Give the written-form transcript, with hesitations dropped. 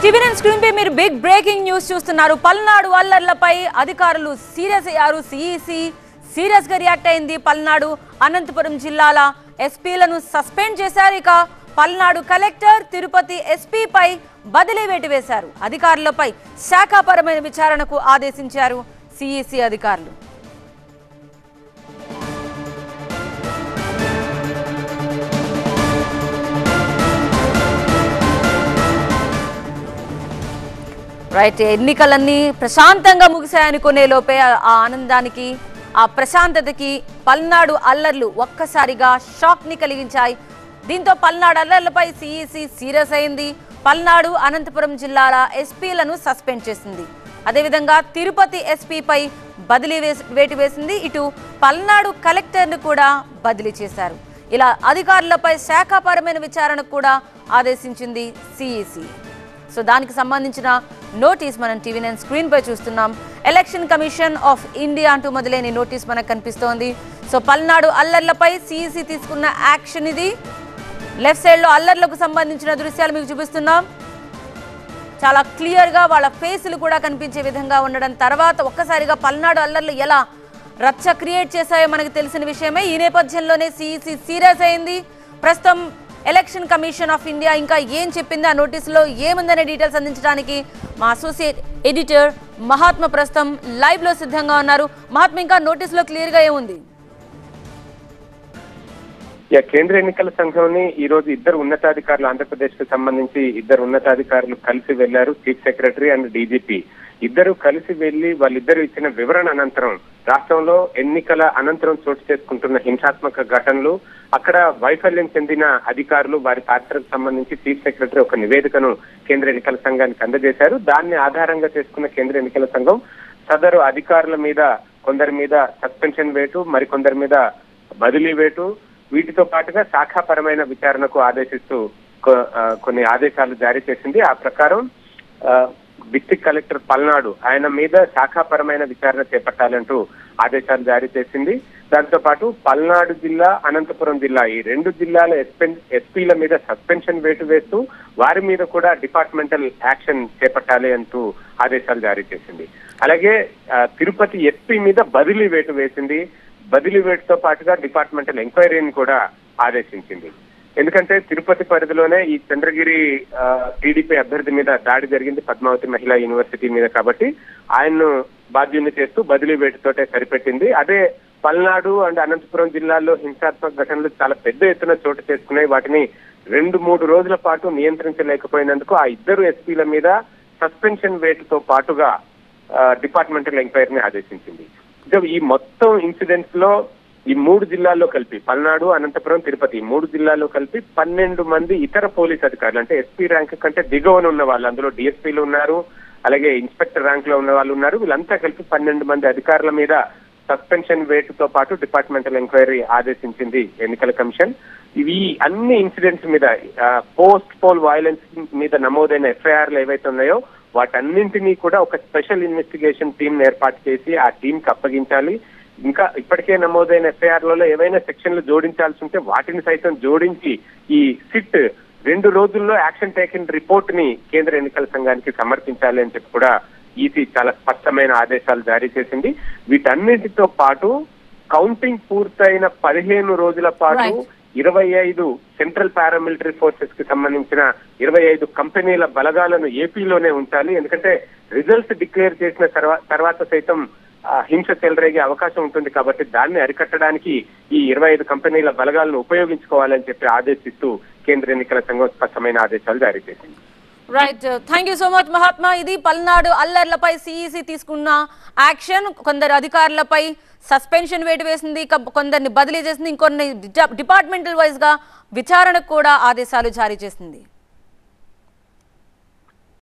TV9 screen పై మీరు big breaking news చూస్తున్నారు. పల్నాడు అల్లర్లపై అధికారులు సీరియస్ అయ్యారు. సిఈసి సీరియస్ గా రియాక్ట్ అయింది. పల్నాడు అనంతపురం జిల్లాల ఎస్పీలను సస్పెండ్ చేశారు. ఇక పల్నాడు కలెక్టర్ తిరుపతి ఎస్పీ పై బదిలీ వేటు వేశారు. అధికారులపై శాఖాపరమైన విచారణకు ఆదేశించారు సిఈసి అధికారులు. రైట్, ఎన్నికలన్నీ ప్రశాంతంగా ముగిశాయనుకునే లోపే ఆ ఆనందానికి ఆ ప్రశాంతతకి పల్నాడు అల్లర్లు ఒక్కసారిగా షాక్ ని కలిగించాయి. దీంతో పల్నాడు అల్లర్లపై సిఈసి సీరియస్ అయింది. పల్నాడు అనంతపురం జిల్లాల ఎస్పీలను సస్పెండ్ చేసింది. అదేవిధంగా తిరుపతి ఎస్పీపై బదిలీ వేటు వేసింది. ఇటు పల్నాడు కలెక్టర్ను కూడా బదిలీ చేశారు. ఇలా అధికారులపై శాఖాపరమైన విచారణకు కూడా ఆదేశించింది సిఈసి. సో దానికి సంబంధించిన నోటీస్ మనం టీవీ9 స్క్రీన్ పై చూస్తున్నాం. ఎలక్షన్ కమిషన్ ఆఫ్ ఇండియా అంటూ మొదలైన నోటీస్ మనకు కనిపిస్తోంది. సో పల్నాడు అల్లర్లపై సిఈసి తీసుకున్న యాక్షన్ ఇది. లెఫ్ట్ సైడ్ లో అల్లర్లకు సంబంధించిన దృశ్యాలు మీకు చూపిస్తున్నాం. చాలా క్లియర్ గా వాళ్ళ ఫేసులు కూడా కనిపించే విధంగా ఉండడం తర్వాత ఒక్కసారిగా పల్నాడు అల్లర్లు ఎలా రచ్చ క్రియేట్ చేశాయో మనకు తెలిసిన విషయమే. ఈ నేపథ్యంలోనే సిఈసి సీరియస్ అయింది. ప్రస్తుతం ఎలక్షన్ కమిషన్ ఆఫ్ ఇండియా ఇంకా ఏం చెప్పింది, ఆ నోటీసులో ఏముందనే డీటెయిల్స్ అందించడానికి మా అసోసియేట్ ఎడిటర్ మహాత్మ ప్రస్తుతం లైవ్ లో సిద్ధంగా ఉన్నారు. మహాత్మ, ఇంకా నోటీసులో క్లియర్ గా ఏముంది? కేంద్ర ఎన్నికల సంఘంని ఈ రోజు ఇద్దరు ఉన్నతాధికారులు, ఆంధ్రప్రదేశ్ కు సంబంధించి ఇద్దరు ఉన్నతాధికారులు కలిసి వెళ్లారు. చీఫ్ సెక్రటరీ అండ్ డీజీపీ ఇద్దరు కలిసి వెళ్లి వాళ్ళిద్దరు ఇచ్చిన వివరణ అనంతరం రాష్ట్రంలో ఎన్నికల అనంతరం చోటు చేసుకుంటున్న హింసాత్మక ఘటనలు, అక్కడ వైఫల్యం చెందిన అధికారులు, వారి పాత్రకు సంబంధించి చీఫ్ సెక్రటరీ ఒక నివేదికను కేంద్ర ఎన్నికల సంఘానికి అందజేశారు. దాన్ని ఆధారంగా చేసుకున్న కేంద్ర ఎన్నికల సంఘం సదరు అధికారుల మీద కొందరి మీద సస్పెన్షన్ వేటు, మరికొందరి మీద బదిలీ వేటు, వీటితో పాటుగా శాఖాపరమైన విచారణకు ఆదేశిస్తూ కొన్ని ఆదేశాలు జారీ చేసింది. ఆ ప్రకారం డిస్ట్రిక్ట్ కలెక్టర్ పల్నాడు ఆయన మీద శాఖాపరమైన విచారణ చేపట్టాలంటూ ఆదేశాలు జారీ చేసింది. దాంతో పాటు పల్నాడు జిల్లా, అనంతపురం జిల్లా ఈ రెండు జిల్లాల ఎస్పీల మీద సస్పెన్షన్ వేటు వేస్తూ వారి మీద కూడా డిపార్ట్మెంటల్ యాక్షన్ చేపట్టాలి అంటూ ఆదేశాలు జారీ చేసింది. అలాగే తిరుపతి ఎస్పీ మీద బదిలీ వేటు వేసింది. బదిలీ వేటుతో పాటుగా డిపార్ట్మెంటల్ ఎంక్వైరీని కూడా ఆదేశించింది. ఎందుకంటే తిరుపతి పరిధిలోనే ఈ చంద్రగిరి టీడీపీ అభ్యర్థి మీద దాడి జరిగింది, పద్మావతి మహిళా యూనివర్సిటీ మీద. కాబట్టి ఆయన్ను బాధ్యుని చేస్తూ బదిలీ వేటుతోటే సరిపెట్టింది. అదే పల్నాడు అండ్ అనంతపురం జిల్లాల్లో హింసాత్మక ఘటనలు చాలా పెద్ద ఎత్తున చోటు చేసుకున్నాయి. వాటిని 2-3 రోజుల పాటు నియంత్రించలేకపోయినందుకు ఆ ఇద్దరు ఎస్పీల మీద సస్పెన్షన్ వేటుతో పాటుగా డిపార్ట్మెంటల్ ఎంక్వైరీని ఆదేశించింది. ఈ మొత్తం ఇన్సిడెంట్స్ లో ఈ 3 జిల్లాల్లో కలిపి పల్నాడు, అనంతపురం, తిరుపతి 3 జిల్లాల్లో కలిపి 12 మంది ఇతర పోలీస్ అధికారులు, అంటే ఎస్పీ ర్యాంక్ కంటే దిగువన ఉన్న వాళ్ళు, అందులో డిఎస్పీలు ఉన్నారు, అలాగే ఇన్స్పెక్టర్ ర్యాంక్ లో ఉన్న వాళ్ళు ఉన్నారు. వీళ్ళంతా కలిపి 12 మంది అధికారుల మీద సస్పెన్షన్ వేటుతో పాటు డిపార్ట్మెంటల్ ఎంక్వైరీ ఆదేశించింది ఎన్నికల కమిషన్. ఇవి అన్ని ఇన్సిడెంట్స్ మీద పోస్ట్ పోల్ వైలెన్స్ మీద నమోదైన ఎఫ్ఐఆర్లు ఏవైతే ఉన్నాయో వాటన్నింటినీ కూడా ఒక స్పెషల్ ఇన్వెస్టిగేషన్ టీం ఏర్పాటు చేసి ఆ టీంకి అప్పగించాలి. ఇంకా ఇప్పటికే నమోదైన ఎఫ్ఐఆర్లలో ఏవైనా సెక్షన్లు జోడించాల్సి ఉంటే వాటిని సైతం జోడించి ఈ సిట్ 2 రోజుల్లో యాక్షన్ టేకిన్ రిపోర్ట్ ని కేంద్ర ఎన్నికల సంఘానికి సమర్పించాలి అని చెప్పి కూడా ఈసీ చాలా స్పష్టమైన ఆదేశాలు జారీ చేసింది. వీటన్నిటితో పాటు కౌంటింగ్ పూర్తయిన 15 రోజుల పాటు 25 సెంట్రల్ పారామిలిటరీ ఫోర్సెస్ కి సంబంధించిన 25 కంపెనీల బలగాలను ఏపీలోనే ఉంచాలి. ఎందుకంటే రిజల్ట్స్ డిక్లేర్ చేసిన తర్వాత సైతం హింస చెలరేగే అవకాశం ఉంటుంది. కాబట్టి దాన్ని అరికట్టడానికి ఈ 25 కంపెనీల బలగాలను ఉపయోగించుకోవాలని చెప్పి ఆదేశిస్తూ కేంద్ర ఎన్నికల సంఘం స్పష్టమైన ఆదేశాలు జారీ చేసింది. Right, thank you so much Mahatma. ఇది పల్నాడు అల్లర్లపై సిఈసి తీసుకున్న యాక్షన్. కొందరు అధికారులపై సస్పెన్షన్ వేటు వేసింది, కొందరిని బదిలీ చేసింది, ఇంకొన్ని డిపార్ట్మెంటల్ వైజ్ గా విచారణకు కూడా ఆదేశాలు జారీ చేసింది.